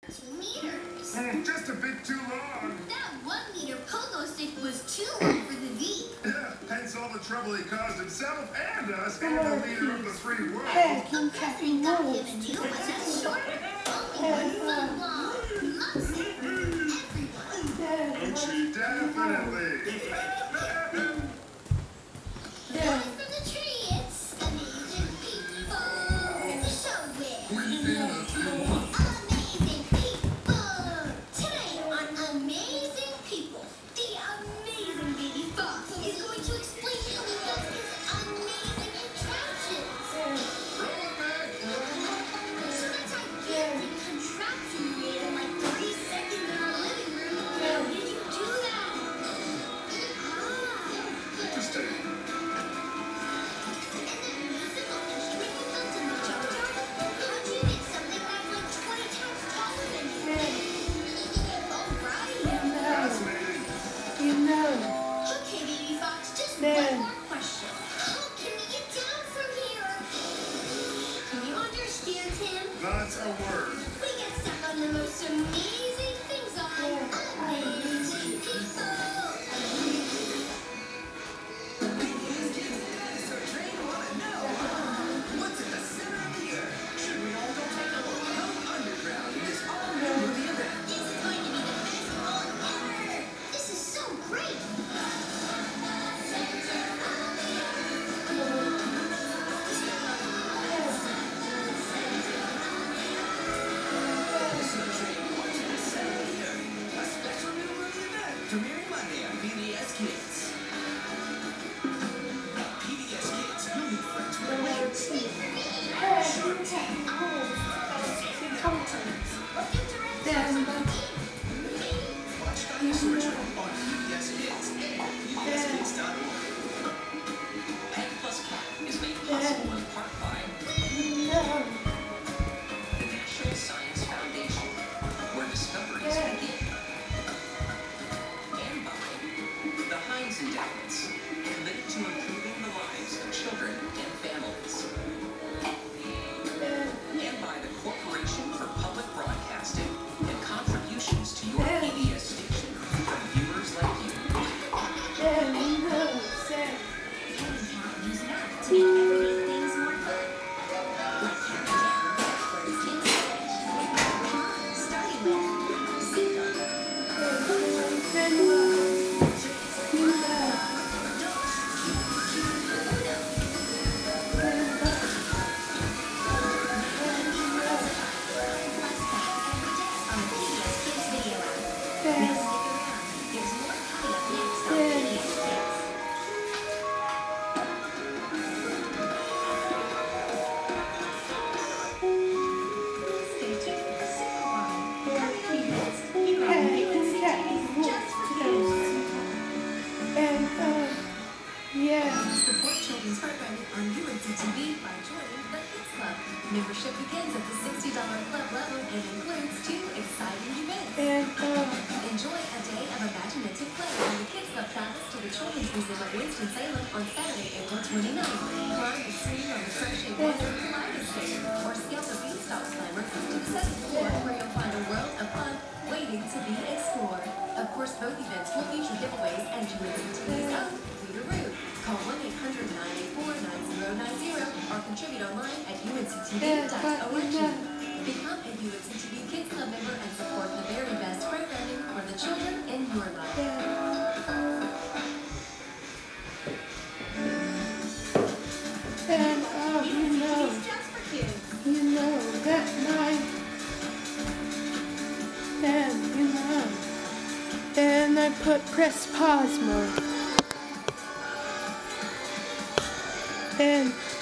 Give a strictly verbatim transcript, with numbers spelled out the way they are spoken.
Meters. Mm, just a bit too long. That one meter pogo stick was too long for the V. Yeah, hence all the trouble he caused himself and us and the leader of the free world. The president got him a new one that's shorter. Only one foot long. Loves it. Everyone. Gucci, definitely. Going from the tree, it's amazing people. The show with amazing people. Today on Amazing People, the amazing baby fox is going to explain to you guys his amazing contraptions. So that's a gigantic contraption we made in like three seconds in our living room. How did you do that? Ah. Interesting. One more question. How can we get down from here? Can you understand him? Not a word. We get stuck on the most amazing things on Amazing People. So Train wanna know what's at the center of the earth. Should we all go take a look? Go underground in this all-new movie event. This is going to be the best haul ever. This is so great. Premiering Monday on P B S Kids. P B S Kids, you'll be friends with legends. Shark Tank. Watch Dinosaur Jump on P B S Kids and P B S Kids dot org. Pet Plus Cat is made possible in part by the National Science Foundation, where discoveries begin. Endowments, committed to improving the lives of children and families. And by the Corporation for Public Broadcasting and contributions to your P B S station from viewers like you. Use an app to make everyday things more fun. Like counting down where it's kids stage. Starting with Cinco. Support children's programming on U N C T V by joining the Kids Club. Membership begins at the sixty dollar club level and includes two exciting events. And, uh, Enjoy a day of imaginative play when the Kids Club travels to the Children's Museum of Winston-Salem on Saturday, April twenty-ninth. Climb the stream on the crochet water kaleidoscope or scale the beanstalk climber to the seventh floor where you'll find a world of fun waiting to be explored. Of course, both events will feature giveaways and U N C T V's own Leader-Root. Call one eight hundred nine eight four nine zero nine zero or contribute online at U N C T V dot org. Become a U N C T V Kids Club member and support the very best programming for the children in your life. And, oh, you know, you know, that night, and, you know, and I put press pause mode. And